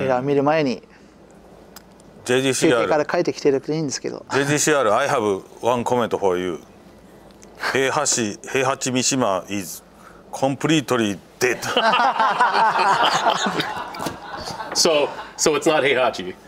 ミラー見る前に休憩から帰ってきてるといいんですけど。 JGCR, I have one comment for you. Heihachi Mishima is completely dead. So it's not Heihachi.